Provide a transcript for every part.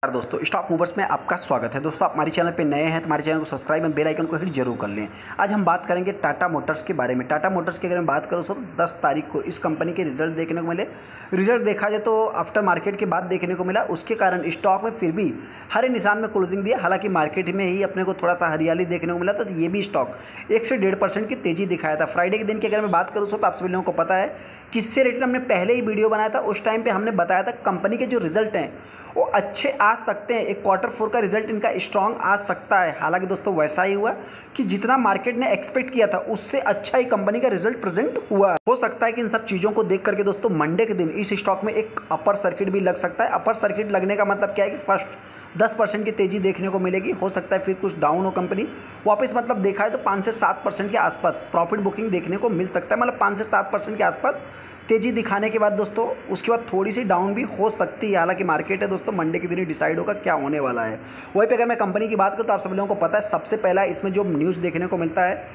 दोस्तों stock movers में आपका स्वागत है। दोस्तों आप हमारे चैनल पे नए हैं तो हमारे चैनल को सब्सक्राइब एंड बेल आइकन को हिट जरूर कर लें। आज हम बात करेंगे टाटा मोटर्स के बारे में। टाटा मोटर्स की अगर मैं बात करूँ तो 10 तारीख को इस कंपनी के रिजल्ट देखने को मिले। रिजल्ट देखा जाए तो आफ्टर मार्केट के बाद देखने को मिला, उसके कारण स्टॉक में फिर भी हरे निशान में क्लोजिंग दिया। हालांकि मार्केट में ही अपने को थोड़ा सा हरियाली देखने को मिला, तो ये भी स्टॉक 1 से 1.5% की तेजी दिखाया था। फ्राइडे के दिन की अगर मैं बात करूँ तो आप सभी लोगों को पता है किससे रिलेटेड हमने पहले ही वीडियो बनाया था। उस टाइम पे हमने बताया था कंपनी के जो रिजल्ट हैं वो अच्छे आ सकते हैं, एक Q4 का रिजल्ट इनका स्ट्रॉन्ग आ सकता है। हालांकि दोस्तों वैसा ही हुआ कि जितना मार्केट ने एक्सपेक्ट किया था उससे अच्छा ही कंपनी का रिजल्ट प्रेजेंट हुआ। हो सकता है कि इन सब चीज़ों को देख करके दोस्तों मंडे के दिन इस स्टॉक में एक अपर सर्किट भी लग सकता है। अपर सर्किट लगने का मतलब क्या है कि फर्स्ट 10% की तेजी देखने को मिलेगी। हो सकता है फिर कुछ डाउन हो कंपनी वापस, मतलब देखा है तो 5 से 7% के आसपास प्रॉफिट बुकिंग देखने को मिल सकता है। मतलब 5 से 7% के आसपास तेजी दिखाने के बाद दोस्तों उसके बाद थोड़ी सी डाउन भी हो सकती है। हालांकि मार्केट है दोस्तों, मंडे के दिन ही डिसाइड होगा क्या होने वाला है। वहीं पे अगर मैं कंपनी की बात करूँ तो आप सब लोगों को पता है सबसे पहला इसमें जो न्यूज़ देखने को मिलता है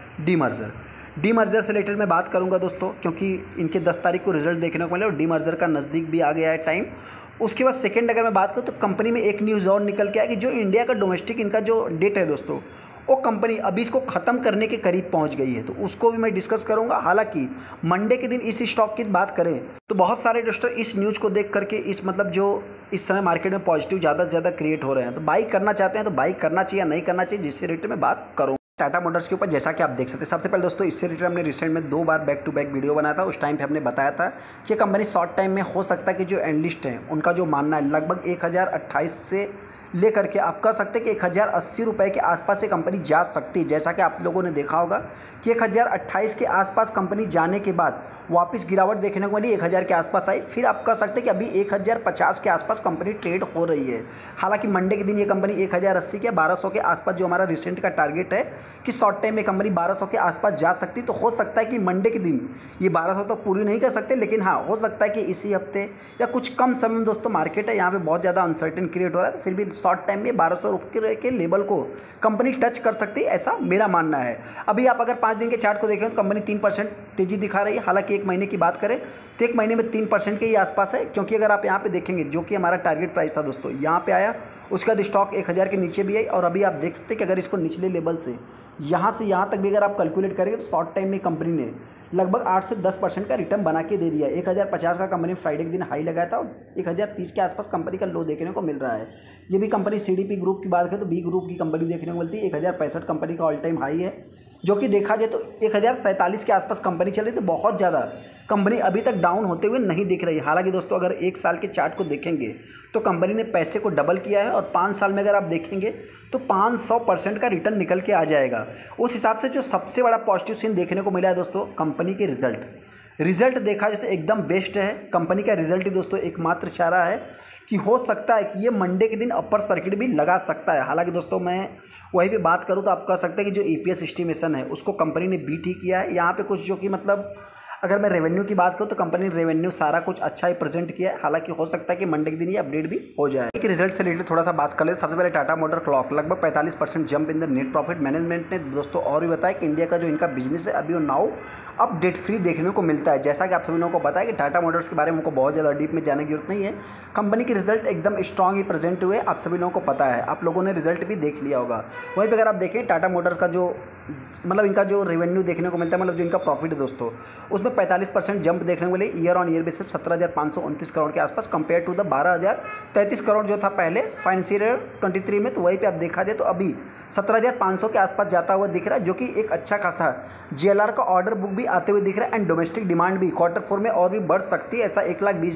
डीमर्जर से रिलेटेड मैं बात करूंगा दोस्तों, क्योंकि इनके 10 तारीख को रिजल्ट देखने को मिले और डीमर्जर का नज़दीक भी आ गया है टाइम। उसके बाद सेकंड अगर मैं बात करूँ तो कंपनी में एक न्यूज़ और निकल के आया कि जो इंडिया का डोमेस्टिक इनका जो डेट है दोस्तों, वो कंपनी अभी इसको ख़त्म करने के करीब पहुंच गई है, तो उसको भी मैं डिस्कस करूंगा। हालांकि मंडे के दिन इस स्टॉक की बात करें तो बहुत सारे दोस्तों इस न्यूज़ को देख करके इस मतलब जो इस समय मार्केट में पॉजिटिव ज़्यादा से ज़्यादा क्रिएट हो रहे हैं, तो बाई करना चाहते हैं तो बाई करना चाहिए या नहीं करना चाहिए, जिससे रिलेटेड मैं बात करूँ टाटा मोटर्स के ऊपर। जैसा कि आप देख सकते हैं, सबसे पहले दोस्तों इससे रिलेटेड हमने रिसेंट में 2 बार बैक टू बैक वीडियो बनाया था। उस टाइम पे हमने बताया था कि कंपनी शॉर्ट टाइम में हो सकता है कि जो एनालिस्ट हैं उनका जो मानना है लगभग 1028 से लेकर के आप कह सकते हैं कि 1080 रुपये के आसपास से कंपनी जा सकती है। जैसा कि आप लोगों ने देखा होगा कि 1028 के आसपास कंपनी जाने के बाद वापस गिरावट देखने को मिली, 1000 के आसपास आई। फिर आप कह सकते हैं कि अभी 1050 के आसपास कंपनी ट्रेड हो रही है। हालांकि मंडे के दिन ये कंपनी 1080 के 1200 के आसपास जो हमारा रिसेंट का टारगेट है कि शॉर्ट टाइम में कंपनी 1200 के आसपास जा सकती, तो हो सकता है कि मंडे के दिन ये 1200 तो पूरी नहीं कर सकते, लेकिन हाँ हो सकता है कि इसी हफ्ते या कुछ कम समय में दोस्तों मार्केट है यहाँ पे बहुत ज़्यादा अनसर्टेन क्रिएट हो रहा है, तो फिर भी शॉर्ट टाइम में 1200 रुपये के लेवल को कंपनी टच कर सकती है, ऐसा मेरा मानना है। अभी आप अगर 5 दिन के चार्ट को देखें तो कंपनी 3% तेजी दिखा रही है। हालांकि 1 महीने की बात करें तो 1 महीने में 3% के ही आसपास है, क्योंकि अगर आप यहाँ पे देखेंगे जो कि हमारा टारगेट प्राइस था दोस्तों यहाँ पे आया, उसके बाद स्टॉक 1000 के नीचे भी आई और अभी आप देख सकते हैं कि अगर इसको निचले लेवल से यहाँ तक भी अगर आप कैलकुलेट करेंगे तो शॉर्ट टाइम में कंपनी ने लगभग 8 से 10% का रिटर्न बना के दे दिया। 1050 का कंपनी फ्राइडे के दिन हाई लगाया था और 1030 के आसपास कंपनी का लो देखने को मिल रहा है। ये भी कंपनी CDP ग्रुप की बात करें तो B ग्रुप की कंपनी देखने को मिलती है। 1065 कंपनी का ऑल टाइम हाई है, जो कि देखा जाए तो 1047 के आसपास कंपनी चल रही, तो बहुत ज़्यादा कंपनी अभी तक डाउन होते हुए नहीं दिख रही है। हालांकि दोस्तों अगर 1 साल के चार्ट को देखेंगे तो कंपनी ने पैसे को डबल किया है और 5 साल में अगर आप देखेंगे तो 500% का रिटर्न निकल के आ जाएगा। उस हिसाब से जो सबसे बड़ा पॉजिटिव सीन देखने को मिला है दोस्तों कंपनी के रिजल्ट देखा जाए तो एकदम बेस्ट है। कंपनी का रिजल्ट ही दोस्तों एकमात्र इशारा है कि हो सकता है कि ये मंडे के दिन अपर सर्किट भी लगा सकता है। हालांकि दोस्तों मैं वहीं पे बात करूँ तो आप कह सकते हैं कि जो EPS एस्टिमेशन है उसको कंपनी ने बीट ही किया है। यहाँ पे कुछ जो कि मतलब अगर मैं रेवेन्यू की बात करूँ तो कंपनी ने रेवेन्यू सारा कुछ अच्छा ही प्रेजेंट किया है। हालांकि हो सकता है कि मंडे के दिन ये अपडेट भी हो जाए। कि रिजल्ट से रिलेटेड थोड़ा सा बात कर ले। सबसे पहले टाटा मोटर क्लॉक लगभग 45% jump in the net profit. Management ने दोस्तों और भी बताया कि इंडिया का जो इनका बिजनेस है अभी वो नाउ अब डेट फ्री देखने को मिलता है। जैसा कि आप सभी लोगों को पता है कि टाटा मोटर्स के बारे में हमको बहुत ज़्यादा डीप में जाने की जरूरत नहीं है। कंपनी के रिजल्ट एकदम स्ट्रॉन्ग ही प्रेजेंट हुए, आप सभी लोगों को पता है, आप लोगों ने रिजल्ट भी देख लिया होगा। वहीं पर अगर आप देखें टाटा मोटर्स का जो मतलब इनका जो रेवेन्यू देखने को मिलता है, मतलब जो इनका प्रॉफिट है दोस्तों, उसमें 45% जंप देखने को मिले year on year basis 17,529 crore के आसपास कंपेयर टू द 12,033 करोड़ जो था पहले फाइनेंशियल ईयर 23 में। तो वहीं पे आप देखा जाए तो अभी 17,500 के आसपास जाता हुआ दिख रहा है, जो कि एक अच्छा खासा JLR का ऑर्डर बुक भी आते हुए दिख रहा है। एंड डोमेस्टिक डिमांड भी Q4 में और भी बढ़ सकती है। ऐसा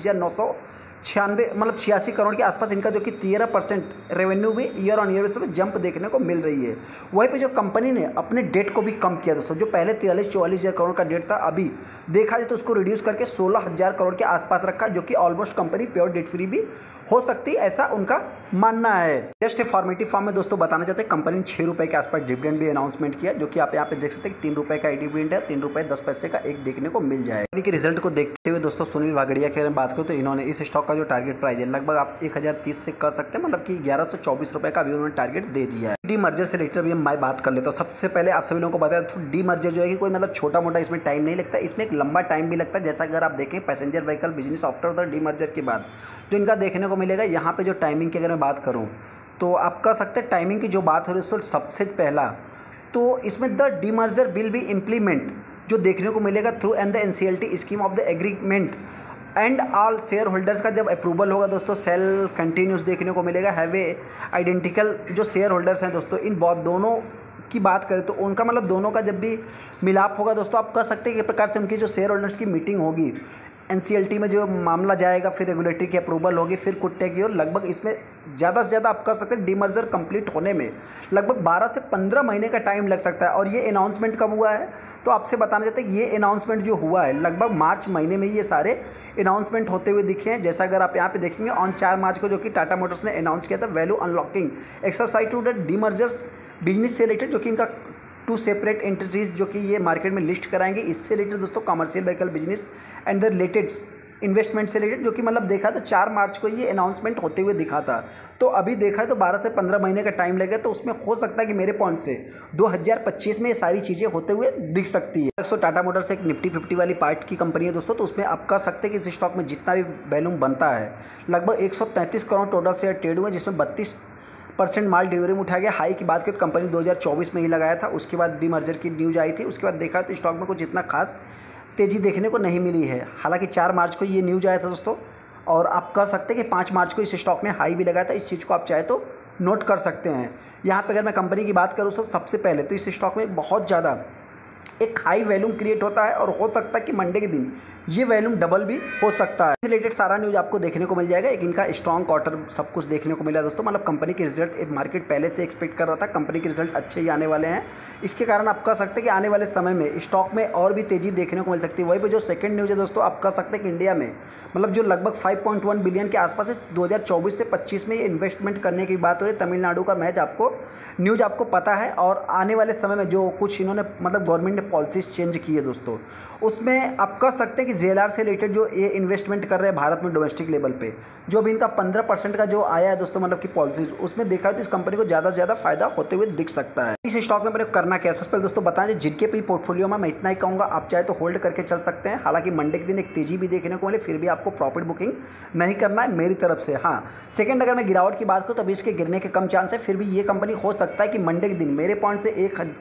1,20,996 मतलब 86 करोड़ के आसपास इनका जो कि 13% रेवेन्यू भी ईयर ऑन ईयर बेसिस में जंप देखने को मिल रही है। वहीं पे जो कंपनी ने अपने डेट को भी कम किया दोस्तों, जो पहले 43-44 करोड़ का डेट था अभी देखा जाए तो उसको रिड्यूस करके 16,000 करोड़ के आसपास रखा, जो कि almost company pure debt free भी हो सकती है, ऐसा उनका मानना है। जस्ट फॉर्मेटिव फॉर्म में दोस्तों बताना चाहते हैं कंपनी ने 6 रुपये के आसपास डिविडेंड भी अनाउंसमेंट किया, जो कि आप यहाँ पे देख सकते हैं कि 3 रुपये का डिविडेंड है, 3 रुपये 10 पैसे का एक देखने को मिल जाए। कंपनी के रिजल्ट को देखते हुए दोस्तों सुनील वागड़िया के बारे में बात करूँ तो इन्होंने इस स्टॉक का जो टारगेट प्राइस है लगभग आप 1030 से कर सकते हैं, मतलब कि 1124 रुपये का भी उन्होंने टारगेट दे दिया है। डी मर्जर से रिलेटेड भी मैं बात कर लेता हूँ। सबसे पहले आप सभी लोगों को बताया तो डी मर्जर जो है कि कोई मतलब छोटा मोटा इसमें टाइम नहीं लगता, इसमें एक लंबा टाइम भी लगता है। जैसा अगर आप देखें passenger vehicle business after the demerger के बाद जो इनका देखने को को मिलेगा। यहाँ पे जो टाइमिंग की अगर मैं बात करूँ तो आप कह सकते हैं टाइमिंग की जो बात हो रही है दोस्तों, सबसे पहला तो इसमें the demerger will be implement जो देखने को मिलेगा through and the NCLT scheme of the agreement and all shareholders का जब अप्रूवल होगा दोस्तों सेल कंटिन्यूस देखने को मिलेगा। हैव ए आइडेंटिकल जो शेयर होल्डर्स हैं दोस्तों, इन बहुत दोनों की बात करें तो उनका मतलब दोनों का जब भी मिलाप होगा दोस्तों, आप कह सकते हैं कि प्रकार से उनकी जो शेयर होल्डर्स की मीटिंग होगी, एनसीएलटी में जो मामला जाएगा, फिर रेगुलेटरी की अप्रूवल होगी, फिर कुट्टे की, और लगभग इसमें ज़्यादा से ज़्यादा आप कह सकते हैं डीमर्जर कंप्लीट होने में लगभग 12 से 15 महीने का टाइम लग सकता है। और ये अनाउंसमेंट कब हुआ है तो आपसे बताना चाहते हैं कि ये अनाउंसमेंट जो हुआ है लगभग मार्च महीने में ये सारे अनाउंसमेंट होते हुए दिखे हैं। जैसा अगर आप यहाँ पे देखेंगे ऑन 4 मार्च को जो कि टाटा मोटर्स ने अनाउंस किया था value unlocking exercise to the demergers business से रिलेटेड, जो कि इनका 2 सेपरेट एंटिटीज़ जो कि ये मार्केट में लिस्ट कराएंगे। इससे रिलेटेड दोस्तों commercial vehicle business and the related investment से रिलेटेड, जो कि मतलब देखा तो 4 मार्च को ये अनाउंसमेंट होते हुए दिखा था। तो अभी देखा है तो 12 से 15 महीने का टाइम लगेगा, तो उसमें हो सकता है कि मेरे पॉइंट से 2025 में ये सारी चीज़ें होते हुए दिख सकती है। दोस्तों टाटा मोटर्स एक निफ्टी 50 वाली पार्ट की कंपनी है दोस्तों, तो उसमें आप कह सकते हैं कि इस स्टॉक में जितना भी वैल्यूम बनता है लगभग 133 करोड़ टोटल शेयर ट्रेड हुए, जिसमें 32% माल डिलीवरी में उठाया गया। हाई की बात करें तो कंपनी 2024 में ही लगाया था, उसके बाद डीमर्जर की न्यूज़ आई थी, उसके बाद देखा तो स्टॉक में कुछ इतना खास तेज़ी देखने को नहीं मिली है। हालांकि 4 मार्च को ये न्यूज़ आया था दोस्तों, और आप कह सकते हैं कि 5 मार्च को इस स्टॉक ने हाई भी लगाया था। इस चीज़ को आप चाहे तो नोट कर सकते हैं। यहाँ पे अगर मैं कंपनी की बात करूँ तो सबसे पहले तो इस स्टॉक में बहुत ज़्यादा एक हाई वैल्यूम क्रिएट होता है, और हो सकता है कि मंडे के दिन ये वैल्यूम डबल भी हो सकता है। इस रिलेटेड सारा न्यूज़ आपको देखने को मिल जाएगा। एक इनका स्ट्रॉन्ग क्वार्टर सब कुछ देखने को मिला दोस्तों, मतलब कंपनी के रिजल्ट एक मार्केट पहले से एक्सपेक्ट कर रहा था, कंपनी के रिजल्ट अच्छे ही आने वाले हैं। इसके कारण आप कह सकते हैं कि आने वाले समय में स्टॉक में और भी तेज़ी देखने को मिल सकती है। वहीं पर जो सेकंड न्यूज़ है दोस्तों, आप कह सकते हैं कि इंडिया में मतलब जो लगभग 5.1 बिलियन के आसपास है 2024 से 25 में ये इन्वेस्टमेंट करने की बात हो रही है। तमिलनाडु का मैच आपको न्यूज़ आपको पता है, और आने वाले समय में जो कुछ इन्होंने मतलब गवर्नमेंट ने पॉलिसीज चेंज की है दोस्तों, उसमें आप कह सकते हैं कि जेएलआर से रिलेटेड जो ये इन्वेस्टमेंट कर रहे हैं भारत में डोमेस्टिक लेवल पे, जो भी इनका 15% का जो आया है दोस्तों मतलब कि पॉलिसीज, उसमें देखा है तो इस कंपनी को ज़्यादा से ज़्यादा फायदा होते हुए दिख सकता है। इस स्टॉक में मैंने करना क्या है सबसे पहले दोस्तों बताएं, जिनके भी पोर्टफोलियो में मैं इतना ही कहूँगा, आप चाहे तो होल्ड करके चल सकते हैं। हालांकि मंडे के दिन एक तेजी भी देखने को मिले, फिर भी आपको प्रॉफिट बुकिंग नहीं करना है मेरी तरफ से। हाँ, सेकंड अगर मैं गिरावट की बात करूँ तो अभी इसके गिरने के कम चांस है, फिर भी ये कंपनी हो सकता है कि मंडे के दिन मेरे पॉइंट से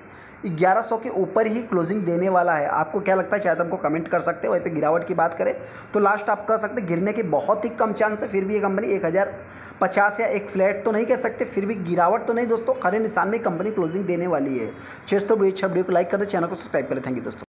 1100 के ऊपर ही क्लोजिंग देने वाला है। आपको क्या लगता है शायद हमको कमेंट कर सकते हैं। वहीं पे गिरावट की बात करें तो लास्ट आप कह सकते हैं गिरने के बहुत ही कम चांस है, फिर भी ये कंपनी 1050 या एक फ्लैट तो नहीं कह सकते, फिर भी गिरावट तो नहीं दोस्तों, खरे निशान में कंपनी क्लोजिंग देने वाली है। तो वीडियो को लाइक कर दे, चैनल को सब्सक्राइब करें। थैंक यू दोस्तों।